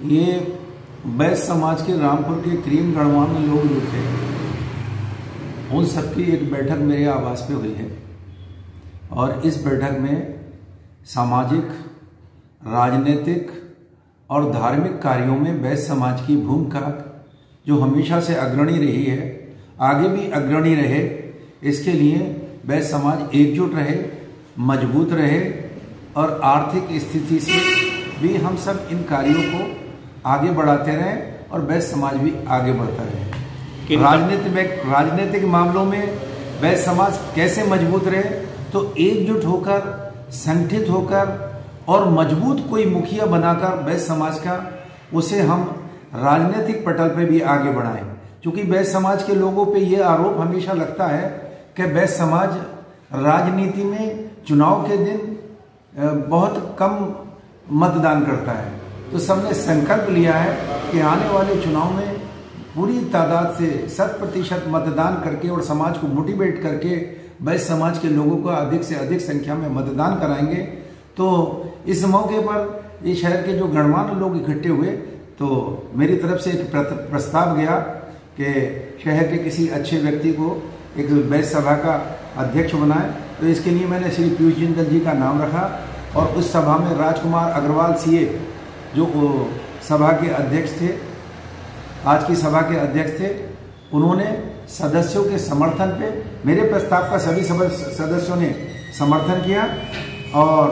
ये बैस समाज के रामपुर के क्रीम गणमान्य लोग जो थे उन सबकी एक बैठक मेरे आवास पे हुई है और इस बैठक में सामाजिक, राजनीतिक और धार्मिक कार्यों में बैस समाज की भूमिका जो हमेशा से अग्रणी रही है, आगे भी अग्रणी रहे, इसके लिए बैस समाज एकजुट रहे, मजबूत रहे और आर्थिक स्थिति से भी हम सब इन कार्यों को आगे बढ़ाते रहें और बैस समाज भी आगे बढ़ता रहे। राजनीतिक मामलों में बैस समाज कैसे मजबूत रहे, तो एकजुट होकर, संगठित होकर और मजबूत कोई मुखिया बनाकर बैस समाज का उसे हम राजनीतिक पटल पे भी आगे बढ़ाएं। क्योंकि बैस समाज के लोगों पे ये आरोप हमेशा लगता है कि बैस समाज राजनीति में चुनाव के दिन बहुत कम मतदान करता है। तो सबने संकल्प लिया है कि आने वाले चुनाव में पूरी तादाद से 100% मतदान करके और समाज को मोटिवेट करके बैस समाज के लोगों को अधिक से अधिक संख्या में मतदान कराएंगे। तो इस मौके पर ये शहर के जो गणमान्य लोग इकट्ठे हुए तो मेरी तरफ से एक प्रस्ताव गया कि शहर के किसी अच्छे व्यक्ति को एक बैस सभा का अध्यक्ष बनाए। तो इसके लिए मैंने श्री पीयूष जिंदल जी का नाम रखा और उस सभा में राजकुमार अग्रवाल सीए जो सभा के अध्यक्ष थे, आज की सभा के अध्यक्ष थे, उन्होंने सदस्यों के समर्थन पे मेरे प्रस्ताव का सभी सदस्यों ने समर्थन किया और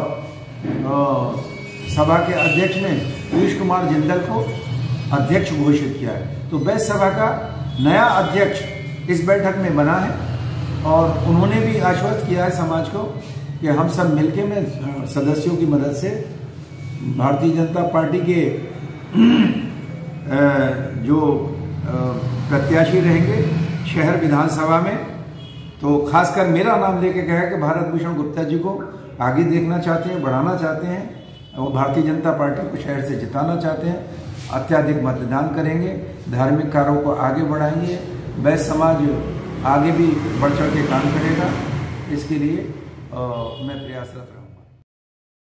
सभा के अध्यक्ष ने पीयूष कुमार जिंदल को अध्यक्ष घोषित किया है। तो बैस सभा का नया अध्यक्ष इस बैठक में बना है और उन्होंने भी आश्वस्त किया है समाज को कि हम सब मिलके में सदस्यों की मदद से भारतीय जनता पार्टी के जो प्रत्याशी रहेंगे शहर विधानसभा में, तो खासकर मेरा नाम लेके कहा कि भारत भूषण गुप्ता जी को आगे देखना चाहते हैं, बढ़ाना चाहते हैं और भारतीय जनता पार्टी को शहर से जिताना चाहते हैं। अत्याधिक मतदान करेंगे, धार्मिक कार्यों को आगे बढ़ाएंगे, बैस समाज आगे भी बढ़ चढ़ के काम करेगा। इसके लिए मैं प्रयासरत रहूँगा।